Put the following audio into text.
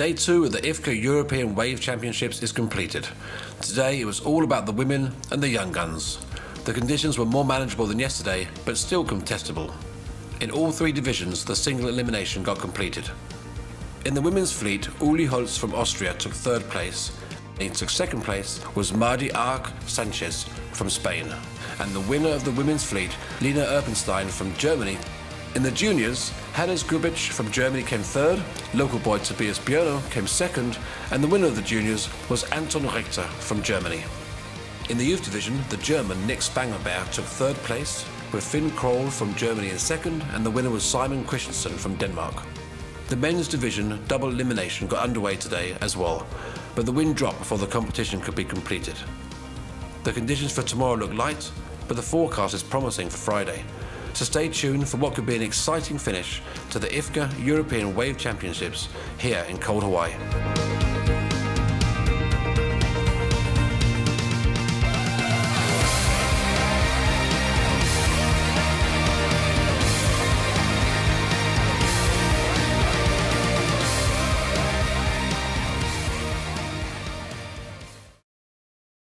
Day 2 of the Ifca European Wave Championships is completed. Today it was all about the women and the young guns. The conditions were more manageable than yesterday, but still contestable. In all 3 divisions, the single elimination got completed. In the women's fleet, Uli Holz from Austria took 3rd place. He took 2nd place was Mardi Arc Sanchez from Spain. And the winner of the women's fleet, Lina Erpenstein from Germany. In the juniors, Hannes Gubic from Germany came 3rd, local boy Tobias Björno came 2nd, and the winner of the juniors was Anton Richter from Germany. In the youth division, the German Nick Spangenberg took 3rd place, with Finn Kroll from Germany in 2nd, and the winner was Simon Kristensen from Denmark. The men's division double elimination got underway today as well, but the wind dropped before the competition could be completed. The conditions for tomorrow look light, but the forecast is promising for Friday. So stay tuned for what could be an exciting finish to the Ifca European Wave Championships here in cold Hawaii.